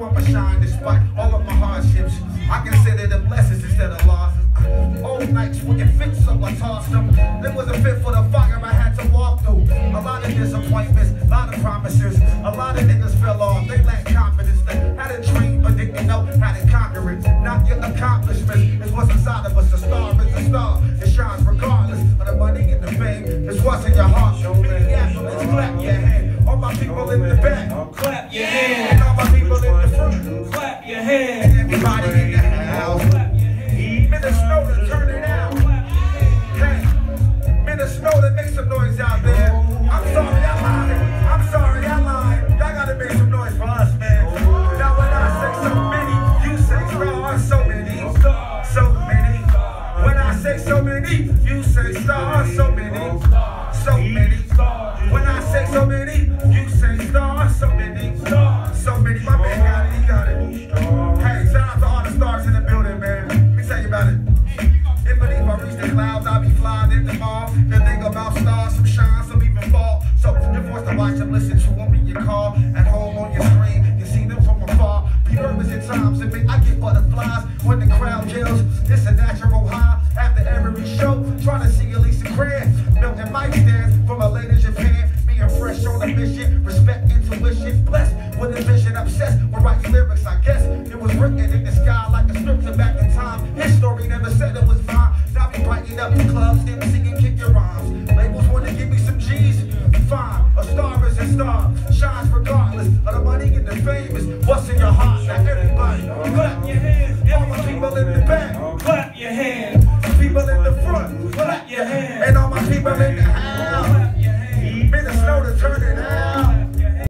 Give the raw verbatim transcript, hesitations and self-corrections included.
I'ma shine despite all of my hardships. I consider them lessons instead of losses. Old nights wouldn't fit, so I tossed them. They wasn't fit for the fire I had to walk through. A lot of disappointments, a lot of promises. A lot of niggas fell off, they lacked confidence. They had a dream, but didn't know how to conquer it. Not your accomplishments, it's what's inside of us. A star is a star, it shines regardless of the money and the fame. It's what's in your heart. Minneapolis, clap your hand. All my people in the back, clap your hand. And all my people in the front, clap your hand. And everybody in the house, clap your hand. Minnesota, turn it out. Hey, Minnesota, make some noise out there. I'm sorry, I lied. I'm sorry, I lied. Y'all gotta make some noise for us, man. Now when I say so many, you say stars, so many, so many. When I say so many, you say stars, so many, so many. When I say so many, you say stars, so many, so many. My man got it, he got it. Hey, shout out to all the stars in the building, man. Let me tell you about it. If I, if I reach the clouds, I'll be flying in the mall. The thing about stars, some shine, some even fall. So you're forced to watch them, listen to them in your car. At home on your screen, you see them from afar. Be nervous at times, and me, I get butterflies when the crowd yells. It's a natural high after every show. Trying to see Elisa Craig, Milton mic stands from a lady Japan. Being fresh on a mission, respect intuition, blessed with a vision, obsessed with writing lyrics, I guess.